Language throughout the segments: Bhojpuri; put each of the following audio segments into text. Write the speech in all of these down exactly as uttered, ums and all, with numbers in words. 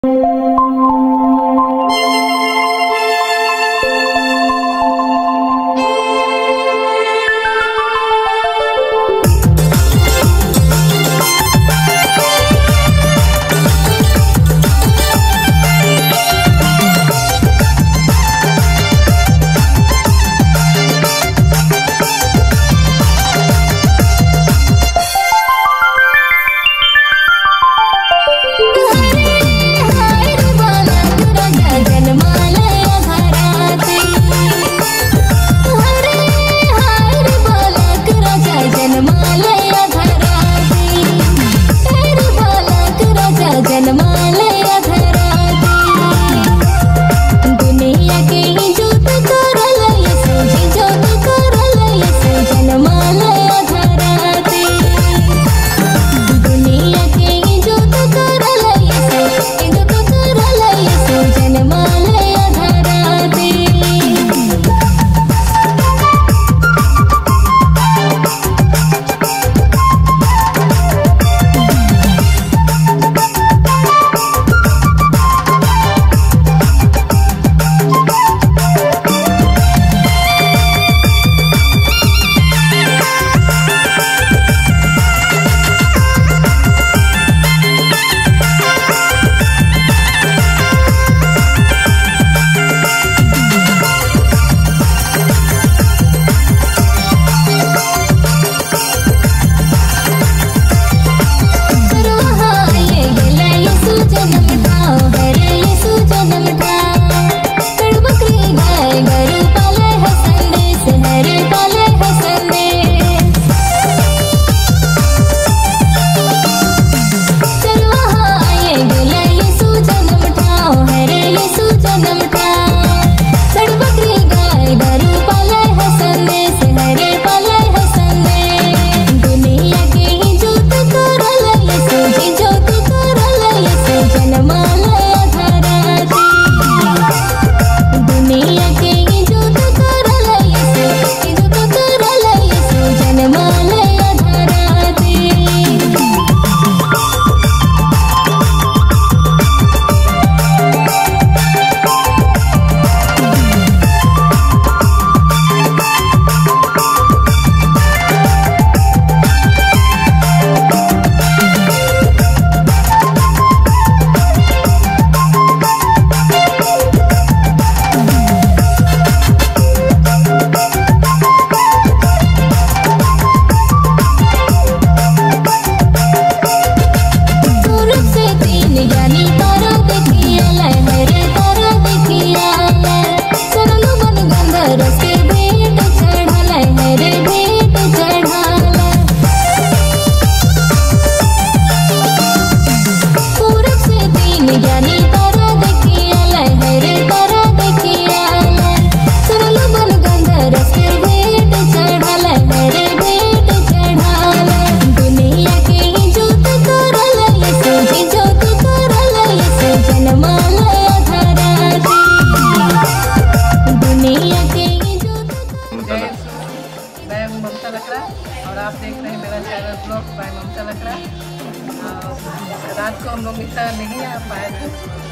रात को हम लोग इतना नहीं आ पाए थे,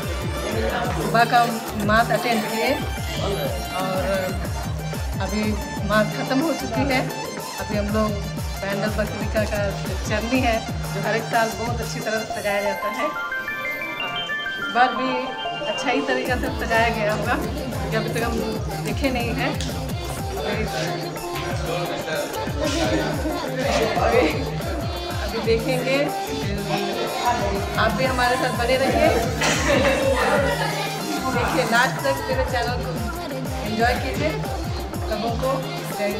सुबह का मास अटेंड किए और अभी मास ख़त्म हो चुकी है। अभी हम लोग पैंडल पत्रिका का चरनी है जो हर एक साल बहुत अच्छी तरह से सजाया जाता है। इस बार भी अच्छा ही तरीक़ा से सजाया गया होगा क्योंकि अभी तक हम देखे नहीं हैं। अभी अभी देखेंगे, आप भी हमारे साथ बने रहिए, देखिए लास्ट तक मेरे चैनल को एंजॉय कीजिए। सबों को जय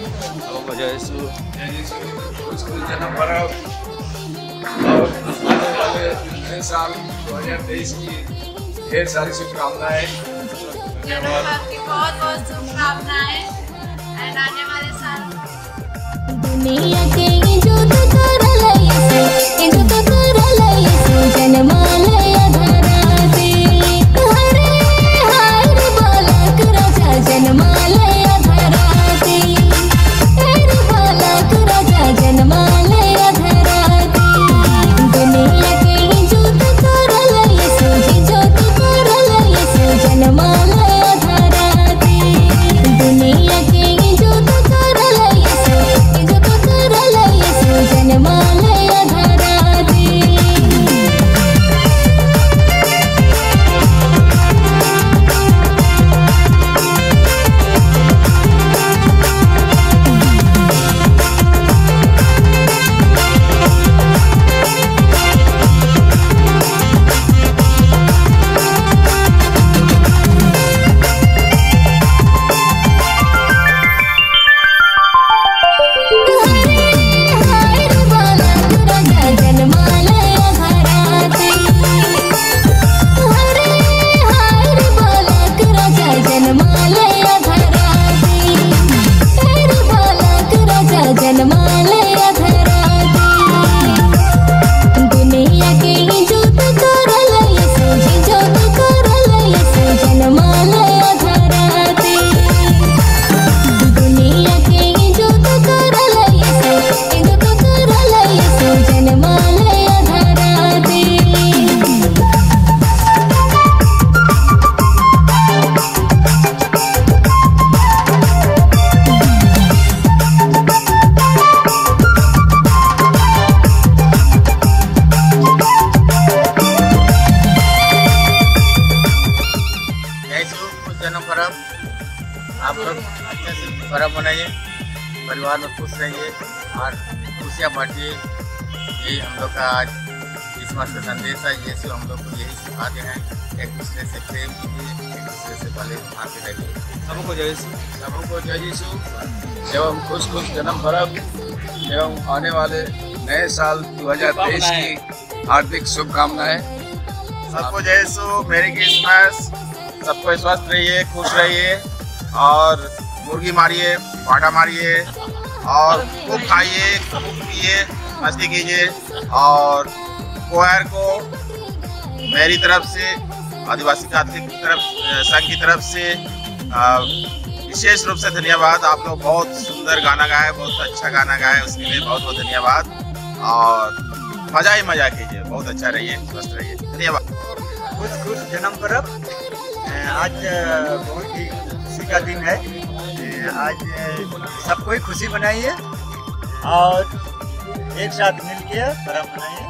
जन्म पर्व और आने वाले नए साल दो हज़ार तेईस की ढेर सारी शुभकामनाएं। आपकी बहुत बहुत शुभकामनाएं एंड आने वाले साल दुनिया के जो तो कर लई से जो तो कर लई से जनमालय धराते हरे हर बालक राजा जनमालय धराते हर बालक राजा जनमालय धराते दुनिया के जो तो कर लई से जो तो आप लोग अच्छे से पर्व मनाइए, परिवार में खुश रहिए और खुशियाँ बांटिए। यही हम लोग का आज क्रिसमस का संदेश है। यीशु हम लोग को यही सिखाते हैं, एक दूसरे से प्रेम कीजिए, एक दूसरे से भले आते रहिए। सबको जय यीशु, सबको जय यीशु एवं खुश खुश जन्म पर्व एवं आने वाले नए साल दो हज़ार तेईस की हार्दिक शुभकामनाएं। सबको जय यीशु, मेरी क्रिसमस। सबको स्वस्थ रहिए, खुश रहिए और मुर्गी मारिए, पाटा मारिए और खूब खाइए, खूब पिए, मस्ती कीजिए। और कोयर को मेरी तरफ से, आदिवासी कैथलिक तरफ संघ की तरफ से विशेष रूप से धन्यवाद। आप लोग बहुत सुंदर गाना गाए, बहुत अच्छा गाना गाए, उसके लिए बहुत बहुत धन्यवाद। और मजा ही मजा कीजिए, बहुत अच्छा रहिए, स्वस्थ रहिए। धन्यवाद। खुश खुश जन्म पर्व। आज बहुत ही खुशी का दिन है। आज सबको ही खुशी मनाइए और एक साथ मिलकर पर्व मनाइए।